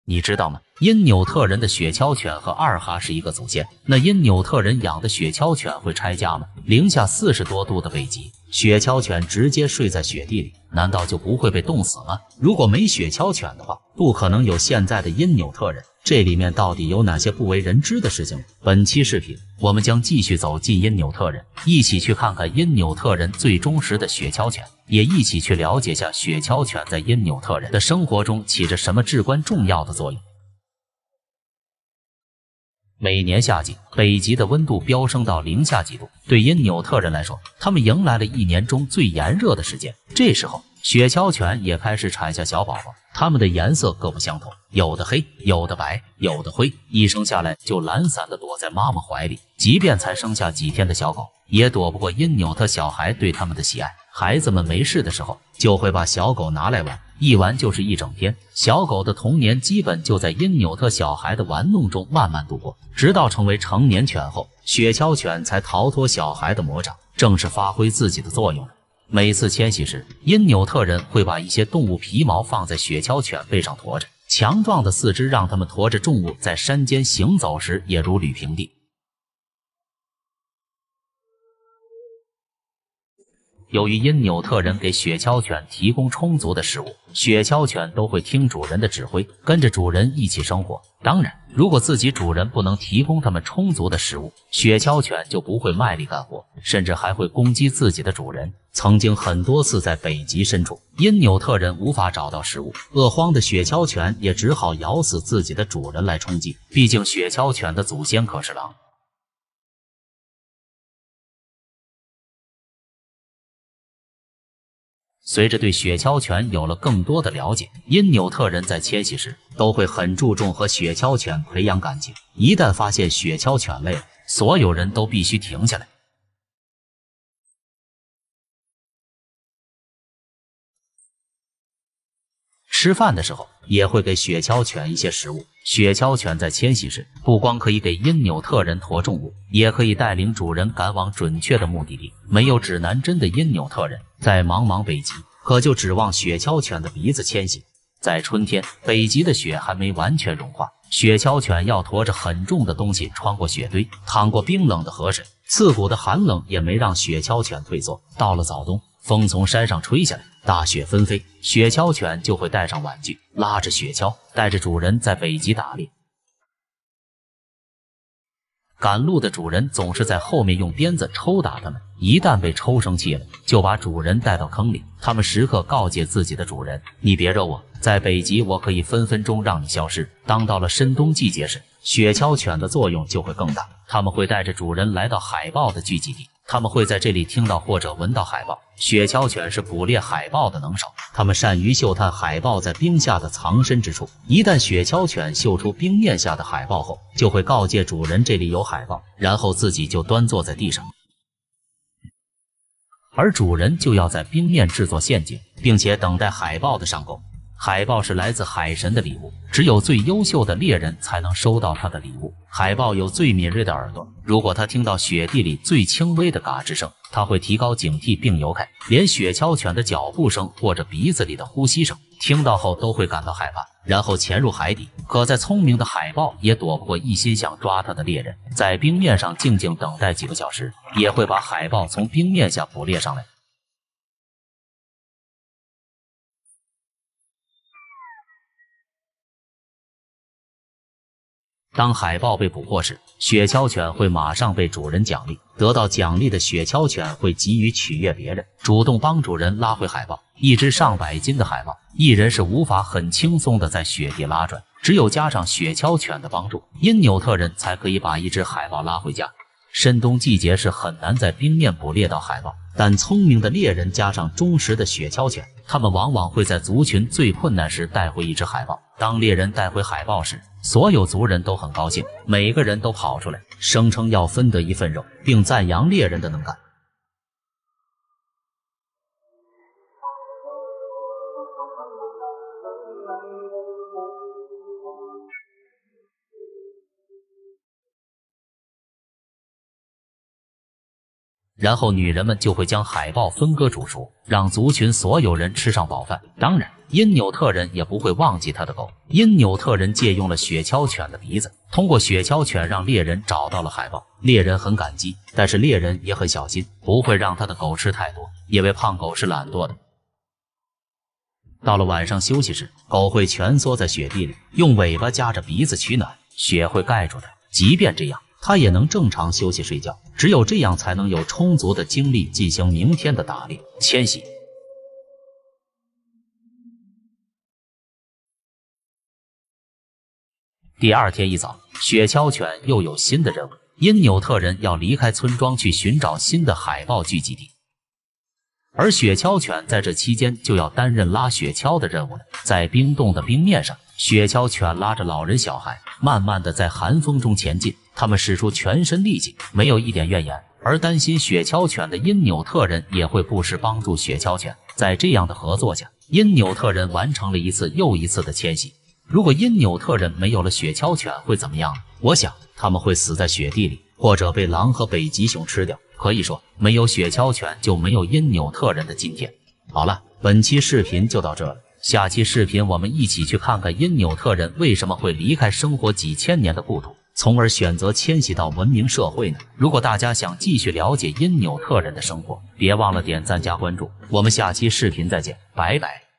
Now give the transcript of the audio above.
你知道吗？因纽特人的雪橇犬和二哈是一个祖先。那因纽特人养的雪橇犬会拆家吗？零下40多度的北极，雪橇犬直接睡在雪地里，难道就不会被冻死吗？如果没雪橇犬的话，不可能有现在的因纽特人。这里面到底有哪些不为人知的事情？本期视频我们将继续走进因纽特人，一起去看看因纽特人最忠实的雪橇犬，也一起去了解下雪橇犬在因纽特人的生活中起着什么至关重要的作用。每年夏季，北极的温度飙升到零下几度，对因纽特人来说，他们迎来了一年中最炎热的时间。这时候，雪橇犬也开始产下小宝宝，它们的颜色各不相同，有的黑，有的白，有的灰，一生下来就懒散地躲在妈妈怀里，即便才生下几天的小狗，也躲不过因纽特小孩对它们的喜爱。孩子们没事的时候，就会把小狗拿来玩，一玩就是一整天。小狗的童年基本就在因纽特小孩的玩弄中慢慢度过，直到成为成年犬后，雪橇犬才逃脱小孩的魔掌，正式发挥自己的作用了。每次迁徙时，因纽特人会把一些动物皮毛放在雪橇犬背上驮着，强壮的四肢让它们驮着重物在山间行走时也如履平地。由于因纽特人给雪橇犬提供充足的食物，雪橇犬都会听主人的指挥，跟着主人一起生活。当然，如果自己主人不能提供它们充足的食物，雪橇犬就不会卖力干活，甚至还会攻击自己的主人。曾经很多次在北极深处，因纽特人无法找到食物，饿荒的雪橇犬也只好咬死自己的主人来充饥。毕竟雪橇犬的祖先可是狼。随着对雪橇犬有了更多的了解，因纽特人在迁徙时都会很注重和雪橇犬培养感情。一旦发现雪橇犬累了，所有人都必须停下来。吃饭的时候也会给雪橇犬一些食物。雪橇犬在迁徙时，不光可以给因纽特人驮重物，也可以带领主人赶往准确的目的地。没有指南针的因纽特人，在茫茫北极可就指望雪橇犬的鼻子迁徙。在春天，北极的雪还没完全融化，雪橇犬要驮着很重的东西穿过雪堆，淌过冰冷的河水，刺骨的寒冷也没让雪橇犬退缩。到了早冬，风从山上吹下来，大雪纷飞，雪橇犬就会带上玩具，拉着雪橇，带着主人在北极打猎。赶路的主人总是在后面用鞭子抽打它们，一旦被抽生气了，就把主人带到坑里。他们时刻告诫自己的主人：“你别惹我，在北极我可以分分钟让你消失。”当到了深冬季节时，雪橇犬的作用就会更大，他们会带着主人来到海豹的聚集地。他们会在这里听到或者闻到海豹。雪橇犬是捕猎海豹的能手，它们善于嗅探海豹在冰下的藏身之处。一旦雪橇犬嗅出冰面下的海豹后，就会告诫主人这里有海豹，然后自己就端坐在地上，而主人就要在冰面制作陷阱，并且等待海豹的上钩。海豹是来自海神的礼物，只有最优秀的猎人才能收到他的礼物。海豹有最敏锐的耳朵，如果它听到雪地里最轻微的嘎吱声，它会提高警惕并游开。连雪橇犬的脚步声或者鼻子里的呼吸声，听到后都会感到害怕，然后潜入海底。可再聪明的海豹也躲不过一心想抓它的猎人，在冰面上静静等待几个小时，也会把海豹从冰面下捕猎上来。当海豹被捕获时，雪橇犬会马上被主人奖励，得到奖励的雪橇犬会急于取悦别人，主动帮主人拉回海豹。一只上百斤的海豹，一人是无法很轻松地在雪地拉转，只有加上雪橇犬的帮助，因纽特人才可以把一只海豹拉回家。深冬季节是很难在冰面捕猎到海豹，但聪明的猎人加上忠实的雪橇犬，他们往往会在族群最困难时带回一只海豹。当猎人带回海豹时，所有族人都很高兴，每个人都跑出来，声称要分得一份肉，并赞扬猎人的能干。 然后女人们就会将海豹分割煮熟，让族群所有人吃上饱饭。当然，因纽特人也不会忘记他的狗。因纽特人借用了雪橇犬的鼻子，通过雪橇犬让猎人找到了海豹。猎人很感激，但是猎人也很小心，不会让他的狗吃太多，因为胖狗是懒惰的。到了晚上休息时，狗会蜷缩在雪地里，用尾巴夹着鼻子取暖，雪会盖住它。即便这样，它也能正常休息睡觉。只有这样才能有充足的精力进行明天的打猎、迁徙。第二天一早，雪橇犬又有新的任务，因纽特人要离开村庄去寻找新的海豹聚集地。而雪橇犬在这期间就要担任拉雪橇的任务了。在冰冻的冰面上，雪橇犬拉着老人小孩，慢慢的在寒风中前进。他们使出全身力气，没有一点怨言。而担心雪橇犬的因纽特人也会不时帮助雪橇犬。在这样的合作下，因纽特人完成了一次又一次的迁徙。如果因纽特人没有了雪橇犬会怎么样呢？我想他们会死在雪地里，或者被狼和北极熊吃掉。可以说，没有雪橇犬就没有因纽特人的今天。好了，本期视频就到这了。下期视频我们一起去看看因纽特人为什么会离开生活几千年的故土，从而选择迁徙到文明社会呢？如果大家想继续了解因纽特人的生活，别忘了点赞加关注。我们下期视频再见，拜拜。